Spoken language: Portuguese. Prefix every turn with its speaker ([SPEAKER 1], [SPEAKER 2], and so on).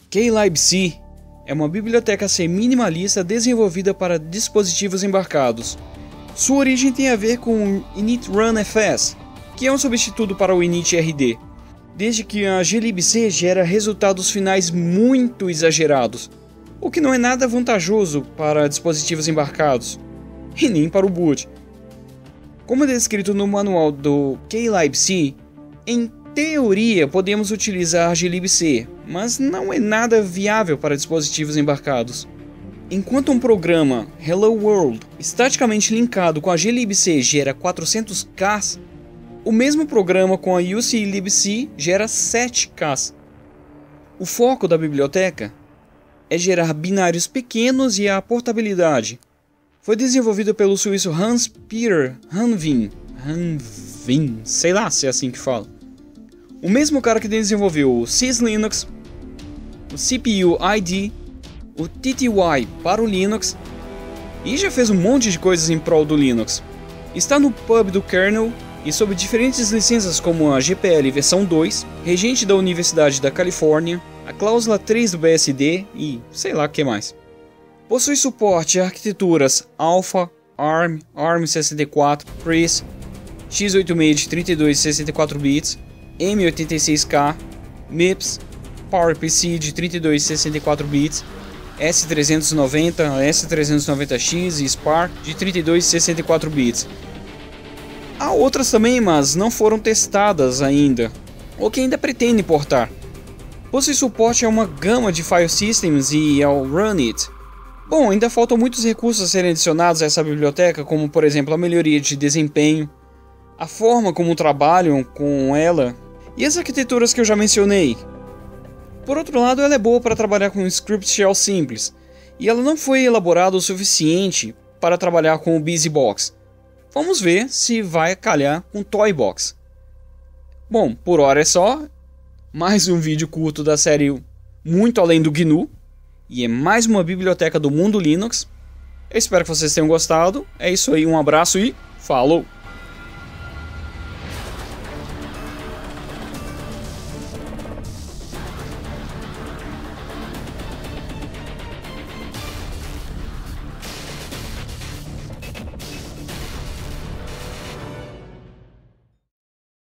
[SPEAKER 1] Klibc é uma biblioteca C minimalista desenvolvida para dispositivos embarcados. Sua origem tem a ver com o initRunFS, que é um substituto para o initrd, desde que a glibc gera resultados finais muito exagerados, o que não é nada vantajoso para dispositivos embarcados, e nem para o boot. Como é descrito no manual do Klibc, em teoria podemos utilizar glibc, mas não é nada viável para dispositivos embarcados. Enquanto um programa Hello World estaticamente linkado com a glibc gera 400k, o mesmo programa com a uclibc gera 7k. O foco da biblioteca é gerar binários pequenos e a portabilidade. Foi desenvolvido pelo suíço Hans-Peter Hanvin, sei lá se é assim que fala. O mesmo cara que desenvolveu o syslinux, o CPU-ID, o TTY para o Linux e já fez um monte de coisas em prol do Linux. Está no pub do kernel e sob diferentes licenças como a GPL versão 2, regente da Universidade da Califórnia, a cláusula 3 do BSD e sei lá o que mais. Possui suporte a arquiteturas Alpha, ARM, ARM64, Chris, x86 de 32 e 64 bits, M86K, MIPS, PowerPC de 32 e 64 bits, S390, S390X e SPARC de 32 e 64 bits. Há outras também, mas não foram testadas ainda, ou que ainda pretendem portar. Possui suporte a uma gama de file systems e ao Runit. Bom, ainda faltam muitos recursos a serem adicionados a essa biblioteca, como por exemplo a melhoria de desempenho, a forma como trabalham com ela e as arquiteturas que eu já mencionei. Por outro lado, ela é boa para trabalhar com um script shell simples, e ela não foi elaborada o suficiente para trabalhar com o BusyBox. Vamos ver se vai calhar com Toybox. Bom, por hora é só. Mais um vídeo curto da série Muito Além do GNU. E é mais uma biblioteca do mundo Linux. Eu espero que vocês tenham gostado. É isso aí, um abraço e falou!